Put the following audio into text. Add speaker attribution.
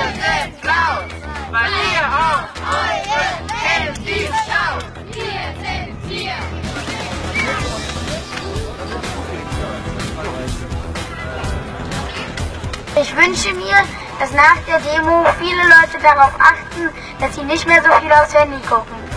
Speaker 1: sind laut, weil ihr auf euren Handys schaut. Wir sind hier.
Speaker 2: Ich wünsche mir, dass nach der Demo viele Leute darauf achten, dass sie nicht mehr so viel aufs Handy gucken.